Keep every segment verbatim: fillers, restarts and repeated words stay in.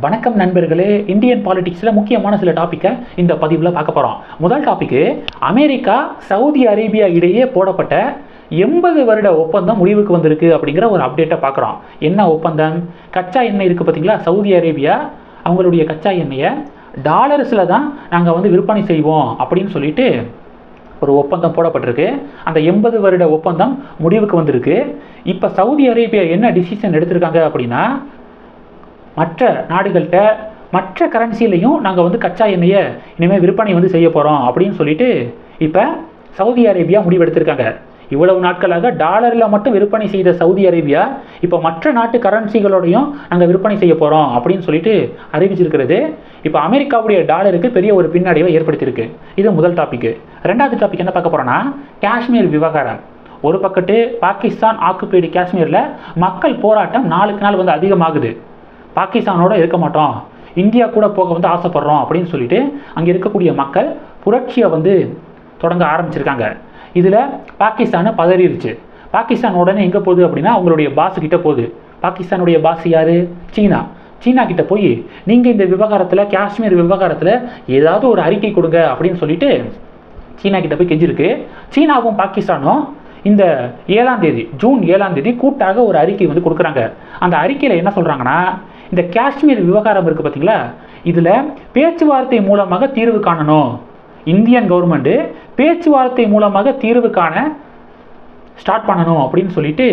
வணக்கம் நண்பர்களே. இந்தியன் பாலிடிக்ஸில் முக்கியமான சில டாப்பிக்கை இந்த பதிவில் பார்க்க போகிறோம். முதல் டாப்பிக்கு, அமெரிக்கா சவுதி அரேபியா இடையே போடப்பட்ட எண்பது வருட ஒப்பந்தம் முடிவுக்கு வந்திருக்கு அப்படிங்கிற ஒரு அப்டேட்டை பார்க்குறோம். என்ன ஒப்பந்தம்? கச்சா எண்ணெய் இருக்குது பார்த்தீங்களா, சவுதி அரேபியா அவங்களுடைய கச்சா எண்ணெயை டாலர்ஸில் தான் நாங்கள் வந்து விற்பனை செய்வோம் அப்படின்னு சொல்லிட்டு ஒரு ஒப்பந்தம் போடப்பட்டிருக்கு. அந்த எண்பது வருட ஒப்பந்தம் முடிவுக்கு வந்திருக்கு. இப்போ சவுதி அரேபியா என்ன டிசிஷன் எடுத்திருக்காங்க அப்படின்னா, மற்ற நாடுகள்கிட்ட மற்ற கரன்சிலையும் நாங்கள் வந்து கச்சா எண்ணெயை இனிமேல் விற்பனை வந்து செய்ய போகிறோம் அப்படின்னு சொல்லிட்டு இப்போ சவுதி அரேபியா முடிவெடுத்திருக்காங்க. இவ்வளவு நாட்களாக டாலரில் மட்டும் விற்பனை செய்த சவுதி அரேபியா இப்போ மற்ற நாட்டு கரன்சிகளோடையும் நாங்கள் விற்பனை செய்ய போகிறோம் அப்படின்னு சொல்லிட்டு அறிவிச்சிருக்கிறது. இப்போ அமெரிக்காவுடைய டாலருக்கு பெரிய ஒரு பின்னடைவை ஏற்படுத்தியிருக்கு. இது முதல் டாப்பிக்கு. ரெண்டாவது டாபிக் என்ன பார்க்க போகிறோன்னா, காஷ்மீர் விவகாரம். ஒரு பக்கத்து பாகிஸ்தான் ஆக்குபைடு காஷ்மீரில் மக்கள் போராட்டம் நாளுக்கு நாள் வந்து அதிகமாகுது. பாகிஸ்தானோட இருக்க மாட்டோம், இந்தியா கூட போக வந்து ஆசைப்படுறோம் அப்படின்னு சொல்லிட்டு அங்கே இருக்கக்கூடிய மக்கள் புரட்சியை வந்து தொடங்க ஆரம்பிச்சிருக்காங்க. இதில் பாகிஸ்தானை பதறிடுச்சு. பாகிஸ்தான் உடனே எங்கே போகுது அப்படின்னா, அவங்களுடைய பாஸ் கிட்ட போகுது. பாகிஸ்தானுடைய பாஸ் யார்? சீனா. சீனா கிட்ட போய் நீங்கள் இந்த விவகாரத்தில், காஷ்மீர் விவகாரத்தில் ஏதாவது ஒரு அறிக்கை கொடுங்க அப்படின்னு சொல்லிட்டு சீனா கிட்ட போய் கெஞ்சிருக்கு. சீனாவும் பாகிஸ்தானும் இந்த ஏழாம் தேதி ஜூன் ஏழாம் தேதி கூட்டாக ஒரு அறிக்கை வந்து கொடுக்குறாங்க. அந்த அறிக்கையில் என்ன சொல்கிறாங்கன்னா, இந்த காஷ்மீர் விவகாரம் இருக்குது பார்த்தீங்களா, இதில் பேச்சுவார்த்தை மூலமாக தீர்வு காணணும். இந்தியன் கவர்மெண்ட்டு பேச்சுவார்த்தை மூலமாக தீர்வு காண ஸ்டார்ட் பண்ணணும் அப்படின்னு சொல்லிட்டு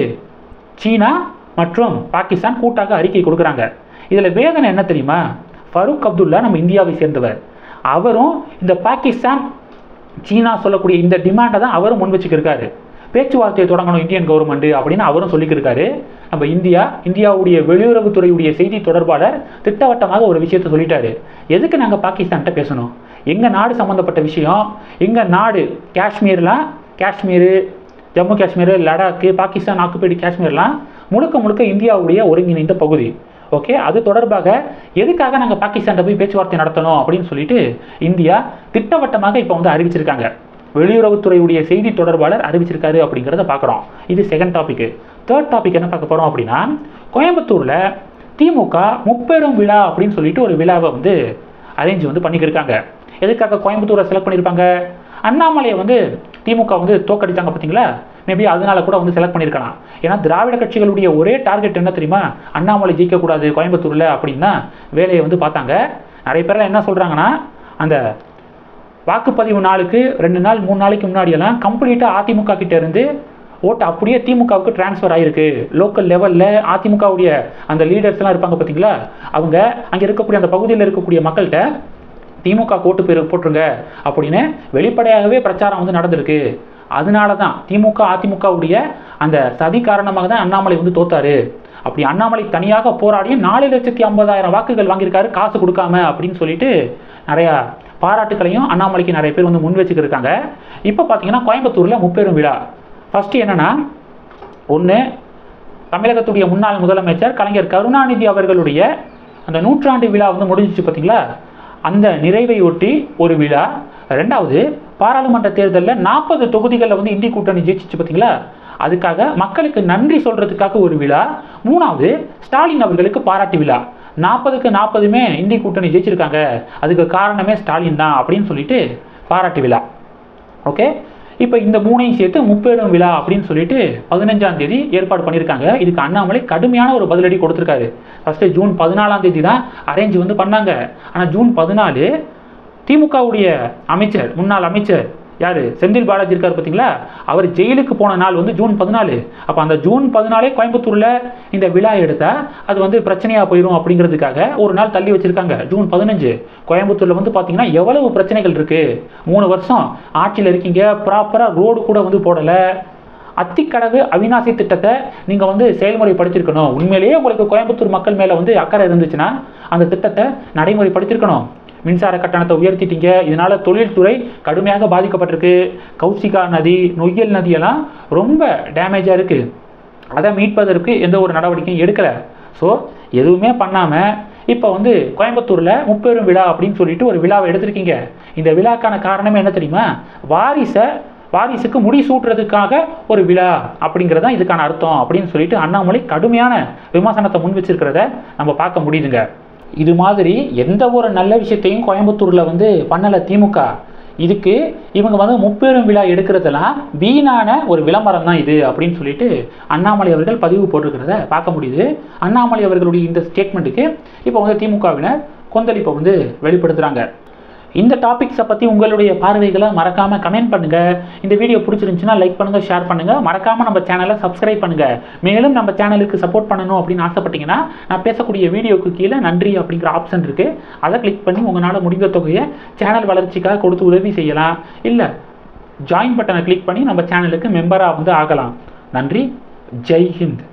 சீனா மற்றும் பாகிஸ்தான் கூட்டாக அறிக்கை கொடுக்குறாங்க. இதில் வேதனை என்ன தெரியுமா? ஃபரூக் அப்துல்லா நம்ம இந்தியாவை சேர்ந்தவர். அவரும் இந்த பாகிஸ்தான் சீனா சொல்லக்கூடிய இந்த டிமாண்டை தான் அவரும் முன் வச்சுக்கிருக்காரு. பேச்சுவார்த்தையை தொடங்கணும் இந்தியன் கவர்மெண்ட் அப்படின்னு அவரும் சொல்லிக்கிருக்காரு. நம்ம இந்தியா இந்தியாவுடைய வெளியுறவுத்துறையுடைய செய்தி தொடர்பாளர் திட்டவட்டமாக ஒரு விஷயத்தை சொல்லிட்டாரு. எதுக்கு நாங்கள் பாகிஸ்தான்கிட்ட பேசணும்? எங்கள் நாடு சம்மந்தப்பட்ட விஷயம், எங்கள் நாடு காஷ்மீர்லாம், காஷ்மீர், ஜம்மு காஷ்மீர், லடாக்கு, பாகிஸ்தான் ஆக்குபைடு காஷ்மீர்லாம் முழுக்க முழுக்க இந்தியாவுடைய ஒருங்கிணைந்த பகுதி. ஓகே, அது தொடர்பாக எதுக்காக நாங்கள் பாகிஸ்தான்கிட்ட போய் பேச்சுவார்த்தை நடத்தணும் அப்படின்னு சொல்லிட்டு இந்தியா திட்டவட்டமாக இப்போ வந்து அறிவிச்சிருக்காங்க. வெளியுறவுத்துறையுடைய செய்தி தொடர்பாளர் அறிவிச்சிருக்காரு அப்படிங்கிறத பார்க்குறோம். இது செகண்ட் டாபிக். தேர்ட் டாபிக் என்ன பார்க்க போகிறோம் அப்படின்னா, கோயம்புத்தூரில் திமுக முப்பெரும் விழா அப்படின்னு சொல்லிட்டு ஒரு விழாவை வந்து அரேஞ்ச் வந்து பண்ணிக்கிருக்காங்க. எதுக்காக கோயம்புத்தூரை செலக்ட் பண்ணியிருப்பாங்க? அண்ணாமலையை வந்து திமுக வந்து தோக்கடித்தாங்க பார்த்தீங்களா, மேபி அதனால கூட வந்து செலக்ட் பண்ணியிருக்கலாம். ஏன்னா திராவிட கட்சிகளுடைய ஒரே டார்கெட் என்ன தெரியுமா? அண்ணாமலை ஜெயிக்கக்கூடாது கோயம்புத்தூரில் அப்படின்னா வேலையை வந்து பார்த்தாங்க. நிறைய பேர்லாம் என்ன சொல்கிறாங்கன்னா, அந்த வாக்குப்பதிவு நாளுக்கு ரெண்டு நாள் மூணு நாளைக்கு முன்னாடியெல்லாம் கம்ப்ளீட்டாக அதிமுக கிட்ட இருந்து ஓட்டு அப்படியே திமுகவுக்கு டிரான்ஸ்ஃபர் ஆகிருக்கு. லோக்கல் லெவலில் அதிமுகவுடைய அந்த லீடர்ஸ்லாம் இருப்பாங்க பார்த்தீங்களா, அவங்க அங்கே இருக்கக்கூடிய அந்த பகுதியில் இருக்கக்கூடிய மக்கள்கிட்ட திமுக ஓட்டு பேர் போட்டுருங்க அப்படின்னு வெளிப்படையாகவே பிரச்சாரம் வந்து நடந்திருக்கு. அதனால தான் திமுக அதிமுகவுடைய அந்த சதி காரணமாக தான் அண்ணாமலை வந்து தோத்தாரு. அப்படி அண்ணாமலை தனியாக போராடியும் நாலு லட்சத்தி ஐம்பதாயிரம் வாக்குகள் வாங்கியிருக்காரு காசு கொடுக்காம அப்படின்னு சொல்லிட்டு நிறையா பாராட்டுக்களையும் அண்ணாமலைக்கு நிறைய பேர் வந்து முன் வச்சுக்கிருக்காங்க. இப்போ பார்த்தீங்கன்னா கோயம்புத்தூரில் முப்பெரும் விழா. ஃபஸ்ட்டு என்னென்னா, ஒன்று தமிழகத்துடைய முன்னாள் முதலமைச்சர் கலைஞர் கருணாநிதி அவர்களுடைய அந்த நூற்றாண்டு விழா வந்து முடிஞ்சிச்சு பார்த்தீங்களா, அந்த நிறைவை ஒட்டி ஒரு விழா. ரெண்டாவது, பாராளுமன்ற தேர்தலில் நாற்பது தொகுதிகளில் வந்து இந்தி கூட்டணி ஜெயிச்சிச்சு பார்த்தீங்களா, அதுக்காக மக்களுக்கு நன்றி சொல்கிறதுக்காக ஒரு விழா. மூணாவது, ஸ்டாலின் அவர்களுக்கு பாராட்டு விழா. நாற்பதுக்கு நாற்பதுமே இந்தி கூட்டணி ஜெயிச்சிருக்காங்க, அதுக்கு காரணமே ஸ்டாலின் தான் அப்படின்னு சொல்லிட்டு பாராட்டு விழா. ஓகே, இப்போ இந்த மூணையும் சேர்த்து முப்பெரும் விழா அப்படின்னு சொல்லிட்டு பதினஞ்சாம் தேதி ஏற்பாடு பண்ணியிருக்காங்க. இதுக்கு அண்ணாமலை கடுமையான ஒரு பதிலடி கொடுத்துருக்காரு. ஃபஸ்ட்டு ஜூன் பதினாலாம் தேதி தான் அரேஞ்ச் வந்து பண்ணாங்க. ஆனால் ஜூன் பதினாலு திமுகவுடைய அமைச்சர், முன்னாள் அமைச்சர் யார், செந்தில் பாலாஜி இருக்கார் பார்த்தீங்களா, அவர் ஜெயிலுக்கு போன நாள் வந்து ஜூன் பதினாலு. அப்போ அந்த ஜூன் பதினாலே கோயம்புத்தூரில் இந்த விழா எடுத்தால் அது வந்து பிரச்சனையாக போயிடும் அப்படிங்கிறதுக்காக ஒரு நாள் தள்ளி வச்சுருக்காங்க. ஜூன் பதினஞ்சு கோயம்புத்தூரில் வந்து பார்த்தீங்கன்னா எவ்வளவு பிரச்சனைகள் இருக்குது. மூணு வருஷம் ஆட்சியில் இருக்கீங்க, ப்ராப்பராக ரோடு கூட வந்து போடலை. அத்திக்கடவு அவிநாசி திட்டத்தை நீங்கள் வந்து செயல்முறைப்படுத்தியிருக்கணும். உண்மையிலேயே உங்களுக்கு கோயம்புத்தூர் மக்கள் மேலே வந்து அக்கறை இருந்துச்சுன்னா அந்த திட்டத்தை நடைமுறைப்படுத்தியிருக்கணும். மின்சார கட்டணத்தை உயர்த்திட்டீங்க, இதனால் தொழில்துறை கடுமையாக பாதிக்கப்பட்டிருக்கு. கௌசிகா நதி, நொய்யல் நதியெல்லாம் ரொம்ப டேமேஜாக இருக்குது. அதை மீட்பதற்கு எந்த ஒரு நடவடிக்கையும் எடுக்கலை. ஸோ எதுவுமே பண்ணாமல் இப்போ வந்து கோயம்புத்தூரில் முப்பெரும் விழா அப்படின்னு சொல்லிட்டு ஒரு விழாவை எடுத்திருக்கீங்க. இந்த விழாக்கான காரணமே என்ன தெரியுமா? வாரிசை வாரிசுக்கு முடி சூட்டுறதுக்காக ஒரு விழா அப்படிங்கிறதான் இதுக்கான அர்த்தம் அப்படின்னு சொல்லிட்டு அண்ணாமலை கடுமையான விமர்சனத்தை முன் வச்சிருக்கிறத நம்ம பார்க்க முடியுதுங்க. இது மாதிரி எந்த ஒரு நல்ல விஷயத்தையும் கோயம்புத்தூரில் வந்து பண்ணலை திமுக. இதுக்கு இவங்க வந்து முப்பெரும் விழா எடுக்கிறதெல்லாம் வீணான ஒரு விளம்பரம் தான் இது அப்படின்னு சொல்லிட்டு அண்ணாமலை அவர்கள் பதிவு போட்டிருக்கிறத பார்க்க முடியுது. அண்ணாமலை அவர்களுடைய இந்த ஸ்டேட்மெண்ட்டுக்கு இப்போ வந்து திமுகவினர் கொந்தளிப்பை வந்து வெளிப்படுத்துகிறாங்க. இந்த டாபிக்ஸை பற்றி உங்களுடைய பார்வைகளை மறக்காமல் கமெண்ட் பண்ணுங்கள். இந்த வீடியோ பிடிச்சிருந்துச்சுன்னா லைக் பண்ணுங்கள், ஷேர் பண்ணுங்கள். மறக்காமல் நம்ம சேனலை சப்ஸ்கிரைப் பண்ணுங்கள். மேலும் நம்ம சேனலுக்கு சப்போர்ட் பண்ணணும் அப்படின்னு ஆசைப்பட்டீங்கன்னா நான் பேசக்கூடிய வீடியோக்கு கீழே நன்றி அப்படிங்கிற ஆப்ஷன் இருக்குது. அதை கிளிக் பண்ணி உங்களால் முடிந்த தொகையை சேனல் வளர்ச்சிக்காக கொடுத்து உதவி செய்யலாம். இல்லை ஜாயின் பட்டனை கிளிக் பண்ணி நம்ம சேனலுக்கு மெம்பராக வந்து ஆகலாம். நன்றி. ஜெய் ஹிந்த்.